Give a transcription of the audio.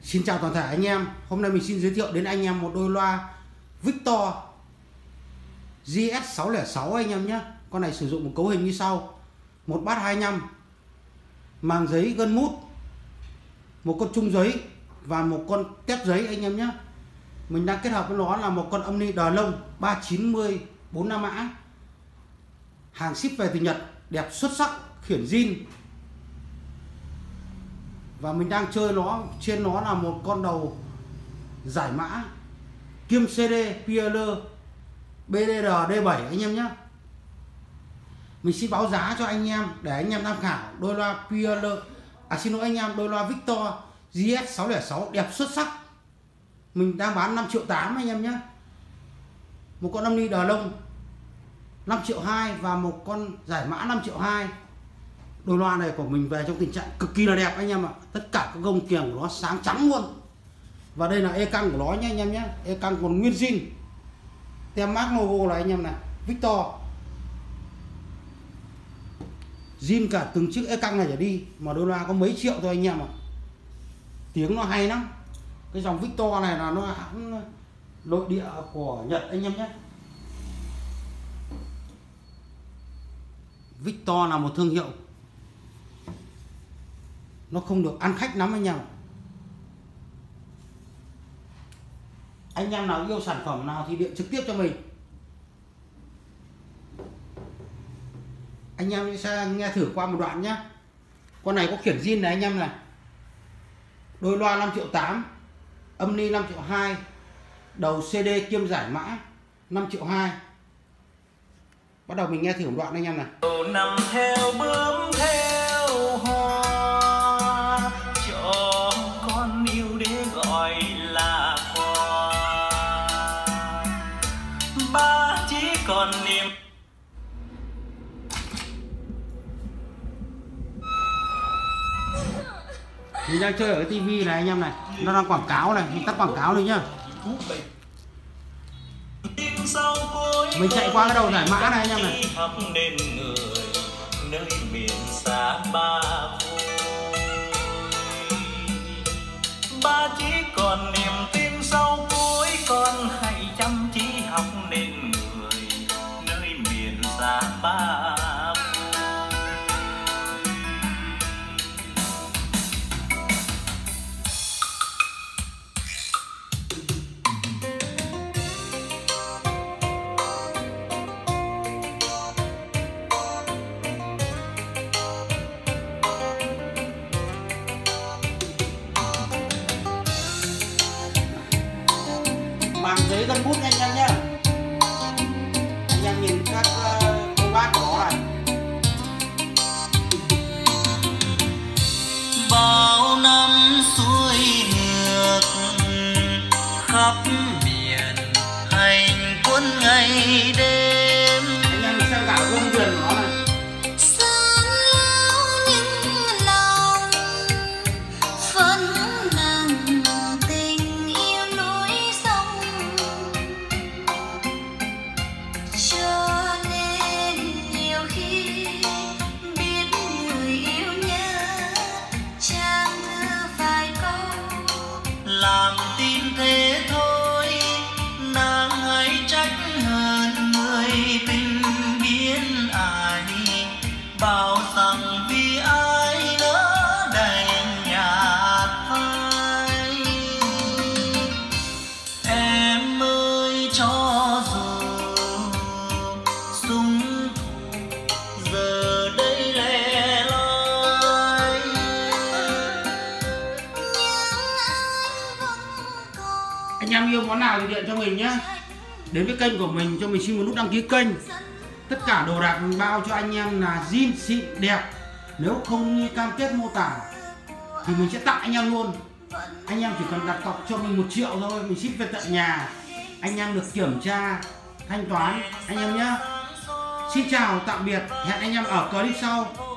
Xin chào toàn thể anh em. Hôm nay mình xin giới thiệu đến anh em một đôi loa Victor GS606 anh em nhé. Con này sử dụng một cấu hình như sau: một bát 25, màng giấy gân mút, một con trung giấy và một con tép giấy anh em nhé. Mình đang kết hợp với nó là một con âm ni đờ lông 390 45 mã, hàng ship về từ Nhật, đẹp xuất sắc, khiển zin. Và mình đang chơi nó, trên nó là một con đầu giải mã kiêm CD PL BDR D7 anh em nhé. Mình xin báo giá cho anh em để anh em tham khảo đôi loa PL, anh em, đôi loa Victor GS606 đẹp xuất sắc. Mình đang bán 5,8 triệu anh em nhé. Một con âm ni đờ lông 5,2 triệu và một con giải mã 5,2 triệu. Đôi loa này của mình về trong tình trạng cực kỳ là đẹp anh em ạ. Tất cả các gông kiềng của nó sáng trắng luôn. Và đây là e căng của nó nhé anh em nhé. E căng còn nguyên zin, tem mác logo là anh em này, Victor. Zin cả từng chiếc e căng này trở đi. Mà đôi loa có mấy triệu thôi anh em ạ. Tiếng nó hay lắm. Cái dòng Victor này là nó hãng nội địa của Nhật anh em nhé. Victor là một thương hiệu nó không được ăn khách lắm anh em. Anh em nào yêu sản phẩm nào thì điện trực tiếp cho mình. Anh em sẽ nghe thử qua một đoạn nhé. Con này có khiển zin này anh em này. Đôi loa 5,8 triệu, âm ni 5,2 triệu, đầu CD kiêm giải mã 5,2 triệu. Bắt đầu mình nghe thử một đoạn anh em này. Nằm theo bướm theo hoa, cho con yêu để gọi là quà. Ba chỉ còn niềm. Mình đang chơi ở cái tivi này anh em này, nó đang quảng cáo này, mình tắt quảng cáo đi nhá. Mình chạy qua cái đầu giải mã này anh em này. Nên người nơi miền xa ba chỉ còn niềm tin sau cuối, con hãy chăm chỉ học nên người nơi miền xa ba. Màng giấy gân bút anh em nhé. Anh em nhìn các cô bác của nó này. Bao năm xuôi ngược khắp miền hành quân ngày đêm. Anh em xem cả gông viền của nó này. Làm tin thế thôi, nàng hãy trách hơn người tình biến ai, bảo rằng vì ai lỡ đành nhạt phai. Em ơi cho dù súng thủ giờ đây lẻ loi. Anh em yêu món nào thì điện cho mình nhé. Đến với kênh của mình, cho mình xin một nút đăng ký kênh. Tất cả đồ đạc mình bao cho anh em là zin xịn đẹp. Nếu không như cam kết mô tả thì mình sẽ tặng anh em luôn. Anh em chỉ cần đặt cọc cho mình 1 triệu thôi, mình ship về tận nhà. Anh em được kiểm tra, thanh toán anh em nhé. Xin chào, tạm biệt, hẹn anh em ở clip sau.